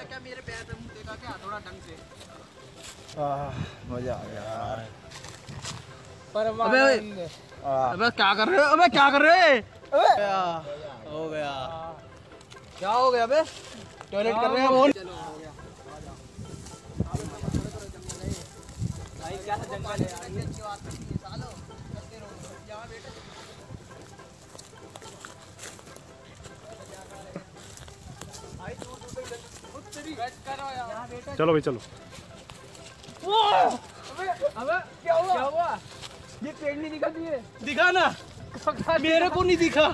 अबे क्या मेरे पैर पे मुंह देखा क्या थोड़ा ढंग से। मजा आ गया यार। अबे क्या कर रहे हो? अबे क्या कर रहे हो? हो गया। क्या हो गया बे? टॉयलेट कर रहे हैं वो। चलो हो गया। भाई क्या जंगल है यार, ये अच्छी बात नहीं है सालो। करते रहो यहां बैठो। भाई दूर तेरी बैठ करो यहां बैठो। चलो भाई चलो। अबे क्या हुआ? क्या हुआ? ये पेड़ नहीं दिखा दिए? दिखा ना। मेरे को नहीं दिखा।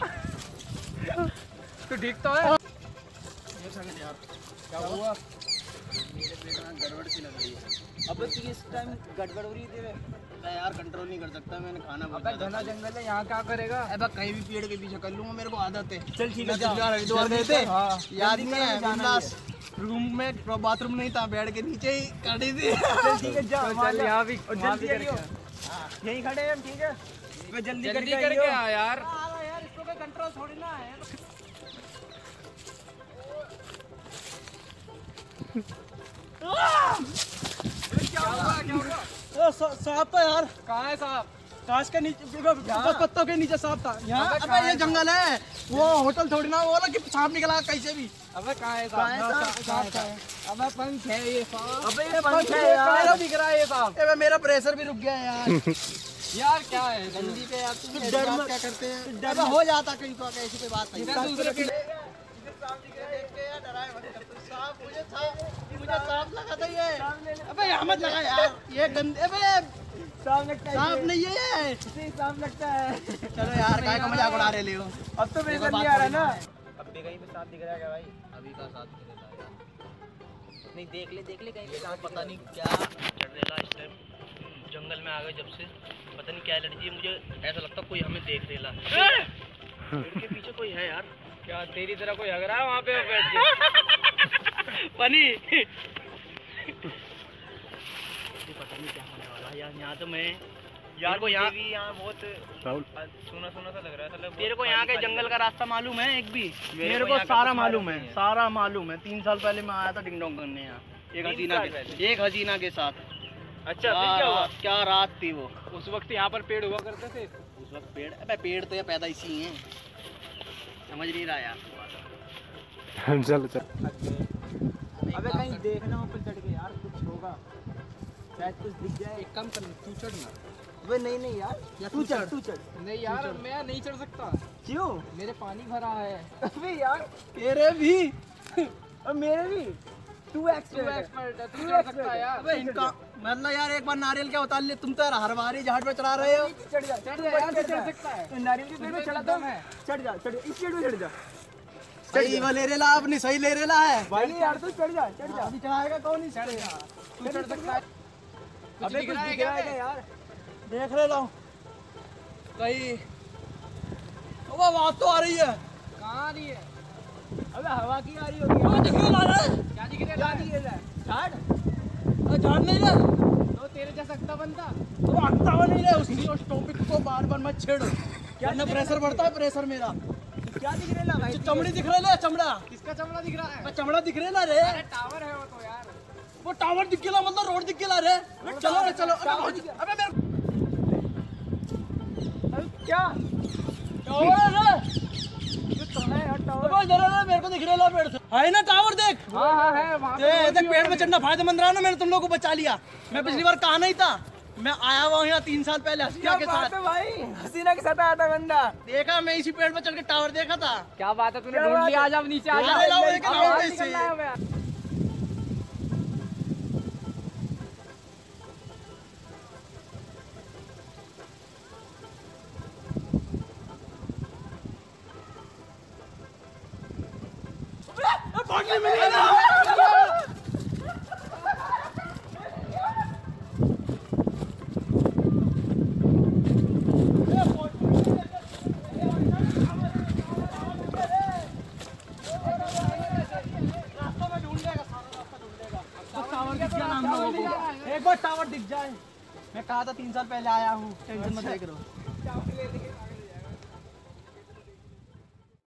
तो दिखता है। यार क्या हुआ? मेरे पेट में गड़बड़ सी लग रही है। अबे तू इस टाइम गड़बड़ हो रही है तेरे यार, कंट्रोल नहीं कर सकता मैंने खाना। अबे घना जंगल है यहाँ, क्या करेगा? अबे कहीं भी पेड़ के पीछे कर लूंगा, मेरे को आदत है। चल ठीक है, हरिद्वार गए थे याद नहीं है? बिंदास रूम में बाथरूम नहीं था, बेड के नीचे ही काटी थी। चल ठीक है जा, चल यहाँ भी यहीं खड़े हैं हम। ठीक है जल्दी करके आ यार। यार इसको कोई कंट्रोल थोड़ी ना है। क्या हुआ? सांप था यार। कहाँ है सांप? कांच के नीचे, पत्तों के नीचे सांप था यहाँ। अबे ये जंगल है, वो होटल थोड़ी ना। वो ना कि सांप निकला कैसे भी। अबे कहाँ है सांप? अबे पंख है ये सांप। अबे ये पंख है यार, दिख रहा है ये सांप। अबे मेरा प्रेशर भी रुक गया यार। यार क्या है जल्दी पे यार, तुम डर क्या करते हैं? डर हो जाता कहीं तो, ऐसी कोई बात नहीं। दूसरे के सांप दिख रहा है, देख के यार डराए मत। सांप मुझे सांप लगा था ये। अबे यहाँ मत लगा यार, ये गंदे। अबे सांप लगता है, सांप नहीं है ये, सांप लगता है। चलो यार काय का मजाक उड़ा रहे हो? अब तो मेरे को नहीं आ रहा ना। अब भी कहीं पे सांप दिख रहा है क्या भाई? अभी का सांप दिख रहा है नहीं, देख ले कहीं पे सांप। पता नहीं क्या चल रहा है इस टाइम। जंगल में आ गए जब से, पता नहीं क्या एलर्जी है मुझे। ऐसा लगता कोई हमें देख रेला। पेड़ के पीछे कोई है यार। क्या तेरी तरह कोई हग रहा है वहाँ पे बैठ के? पनी पता नहीं क्या होने वाला यार। यहाँ तो मैं यार को यहाँ बहुत सुना सा लग रहा है। तेरे को यहाँ के जंगल का रास्ता मालूम है एक भी? मेरे को सारा मालूम है, सारा मालूम है। 3 साल पहले मैं आया था डिंग डोंग करने यहाँ एक हसीना के साथ। अच्छा फिर क्या हुआ? क्या रात थी वो। उस वक्त यहाँ पर पेड़ हुआ करते थे? उस वक्त पेड़, अबे पेड़ तो या पैदा इसी हैं, समझ नहीं रहा यार। चल चल। अबे कहीं देखना ऊपर चढ़ के यार, कुछ होगा शायद, कुछ दिख जाए। एक काम कर, तू चढ़ना। अबे नहीं यार, तू चढ़। नहीं यार मैं नहीं चढ़ सकता। क्यों? मेरे पानी भरा है। अबे यार तेरे भी और मेरे भी। तू एक्सपर्ट है, तू चढ़ सकता है यार। अबे इनका मतलब यार एक बार नारियल क्या उतार ले तुम तो हर बारी जहाज पे चढ़ा रहे हो। चढ़ जा यार, तू चढ़ सकता है। नारियल के पेड़ पे चढ़ा मैं। चढ़ जा, इस पेड़ पे चढ़ जा। सही ले रेला, अपनी सही ले रेला है भाई यार। तू चढ़ जा। अभी चढ़ाएगा कौन? ही चढ़ जा, तू चढ़ सकता है। अबे कुछ दिख रहा है क्या यार? देख ले लो कहीं। अब आवाज तो आ रही है। कहाँ आ रही है? अबे हवा की आ रही होगी। दिख रहा है क्या? दिख रहा है झाड़ नहीं रहा तो तेरे जैसा अक्ता बनता तो अक्ता हुआ नहीं रहे। उस टॉपिक को बार मत छेड़। क्या ना प्रेशर बढ़ता है? प्रेशर मेरा। क्या दिख रहा है भाई? चमड़ी दिख रहा है। चमड़ा किसका चमड़ा दिख रहा है? चमड़ा दिख रहा रे। अरे टावर है वो तो यार। वो टावर दिख गया मतलब रोड दिख गया रे। चलो अबे मेरे क्या हो रहा है? मेरे को दिख रहा है पेड़ से। है ना टावर? देख हाँ है वहाँ। देख पेड़ में चढ़ना फायदेमंद रहा ना, मैंने तुम लोगों को बचा लिया। मैं पिछली बार कहा नहीं था, मैं आया हुआ यहाँ 3 साल पहले हसीना के साथ। भाई हसीना के साथ आया था बंदा। देखा मैं इसी पेड़ पर चढ़ के टावर देखा था। क्या बात है, तूने ढूंढ लिया। आजा नीचे आजा। एक बार टावर दिख जाए। मैं कहा था 3 साल पहले आया हूँ, टेंशन मत ले करो।